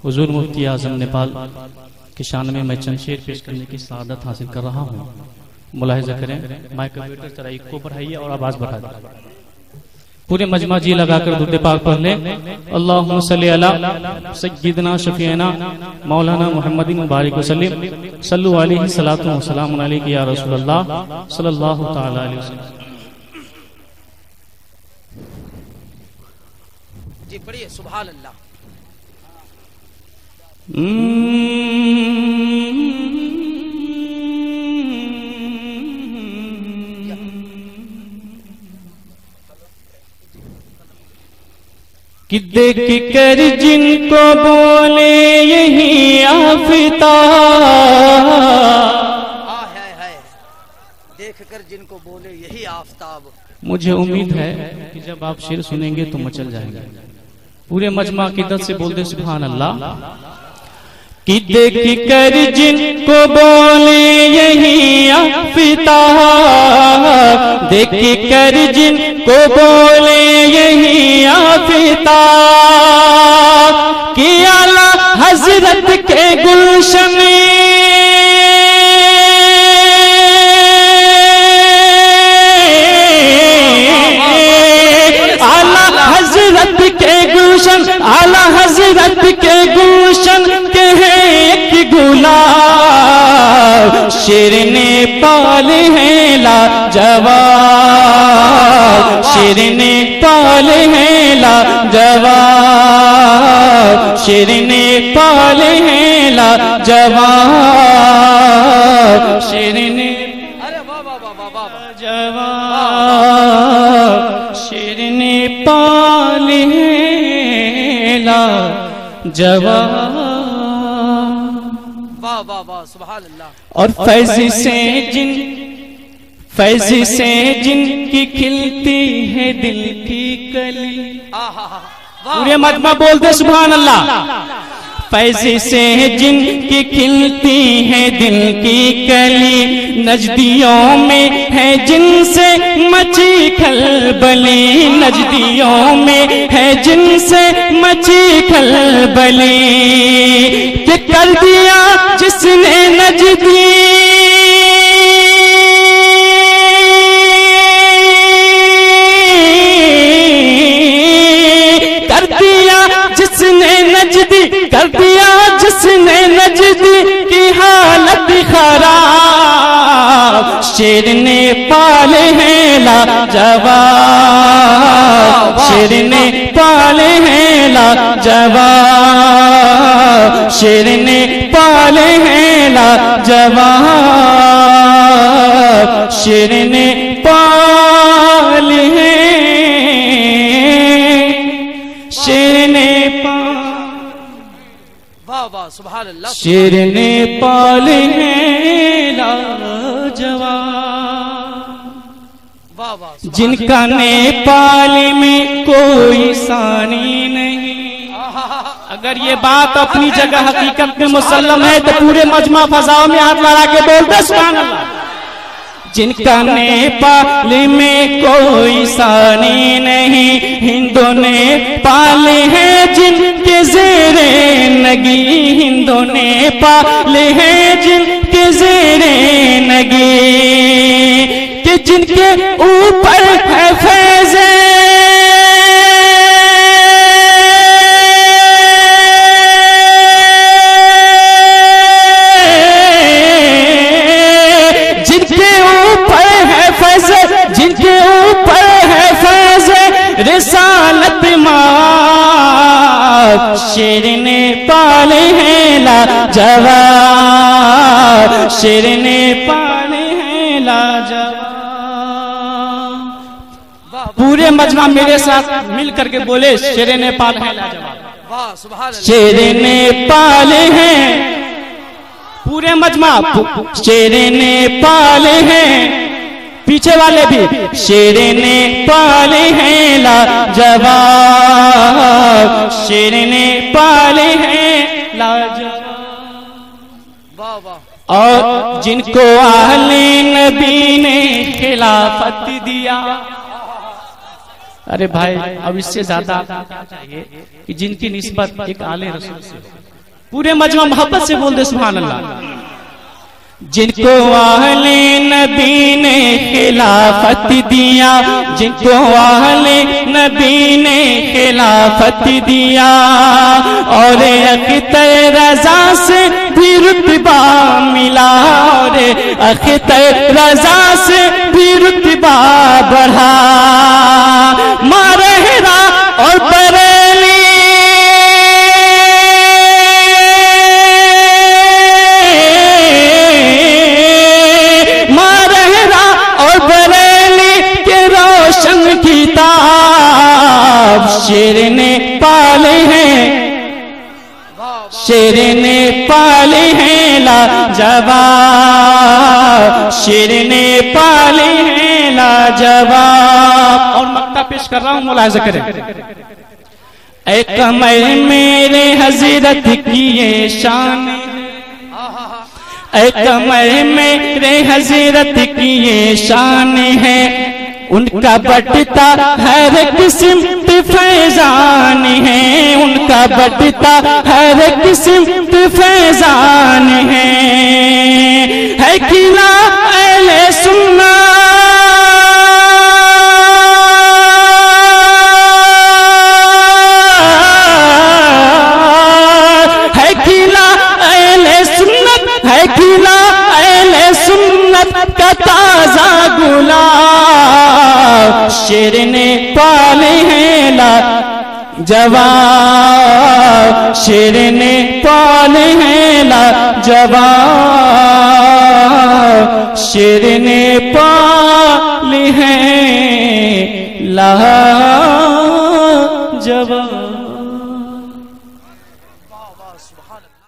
हुजूर मुफ्ती आजम नेपाल के शान में मैं चंद शेर पेश करने की सआदत हासिल कर रहा हूँ। मुलाहिजा करें, माइक कंप्यूटर जरा इको बढ़ाइए और आवाज बढ़ा दें। पूरे मजमा जी लगाकर दुरूद पाक पढ़ लें। अल्लाहुम्मा सल्ली अला सय्यिदना शफीना मौलाना मुहम्मदिन मुबारक वसल्लम सल्लु अलैहि सलातु व सलामुन अलैका या रसूलल्लाह सल्लल्लाहु तआला अलैहि वसल्लम। जी पढ़िए सुभान अल्लाह। कि देख कर जिनको बोले यही आफताब, देख कर जिनको बोले यही आफताब। मुझे उम्मीद है कि जब आप शेर सुनेंगे तो मचल जाएंगे। पूरे मजमा की दत से बोलते सुभान अल्लाह। कि देख कर जिनको बोले यही आफताब, देख कर जिनको बोले यही आफताब, कि आला हजरत के गुलशन आला हजरत के गुलशन के है एक गुलाब, शेर नेपाल है लाजवाब, शेर नेपाल है लाजवाब, शेर नेपाल है लाजवाब, शेर ने अरे वाह वाह वाह वाह वाह जवाब, शेर नेपाल है जवाब। वाह वाह वाह सुभान अल्लाह। और फैज से जिनकी खिलती है दिल की कली, पूरे मजमा बोलते सुभान अल्लाह। फैज से जिनकी खिलती है दिल की कली, नजदियों में है जिनसे मची खलबली, नजदियों में है जिनसे मची खलबली, कि कर दिया जिसने नजदी कर दिया जिसने नजदी की हालत खराब, शेर नेपाल है लाजवाब, शेर नेपाल है लाजवाब, शेर नेपाल है लाजवाब, शेर नेपाल है, शेर नेपाल, सुभान अल्लाह। शेर नेपाल है लाजवाब, वाह वाह, जिनका नेपाल में कोई सानी नहीं। अगर ये बात अपनी जगह हकीकत में मुसल्लम है तो पूरे मजमा फजाओ में हाथ लड़ा के बोलते सुभान अल्लाह। जिनका नेपाल में कोई सानी नहीं, हिंदू नेपाल है जिनके ज़ेरे नगी, हिंदू नेपाल है जिनके ज़ेरे नगी, कि जिनके ऊपर है फैज़े रिसालत माँ, शेर नेपाल है लाजवाब, शेर नेपाल है लाजवाब। पूरे मजमा मेरे साथ मिल करके बोले शेर नेपाल है लाजवाब। वाह सुभान अल्लाह। शेर नेपाल है, पूरे मजमा शेर नेपाल है, पीछे वाले भी शेर नेपाल है लाजवाब, शेर नेपाल है लाजवाब। वाह वाह। और जिनको आहले नबी ने खिलाफत दिया, अरे भाई अब इससे ज्यादा क्या चाहिए कि जिनकी निस्बत एक आले रसूल से, पूरे मजमा मोहब्बत से बोल दे सुभान अल्लाह। जिनको आहले नबी ने खिलाफत दिया, जिनको आहले नबी ने खिलाफत दिया, और अख्तर रजा से भी रुतबा मिला, और अख्तर रजा से भी रुतबा बढ़ा। मारहरा और बरेली शेर ने पाले हैं, शेर ने पाले हैं लाजवाब, शेर ने पाले हैं लाजवाब। और मक्ता पेश कर रहा हूं, मुलाहिजा करें। ऐ कमर मेरे हजरत की ये शान, ऐ कमर मेरे हजरत की ये शान है, उनका बटता हर किस्म फैजान है, उनका बटता हर किस्म फैजान है किला अहले सुन्ना है, किला अहले सुन्नत है, किला अहले सुन्नत का ताजा गुलाब। शेर ने पाले हैं लाजवाब, शेर ने पाले हैं लाजवाब, शेर ने पाले हैं लाजवाब। वाह वाह सुभान अल्लाह।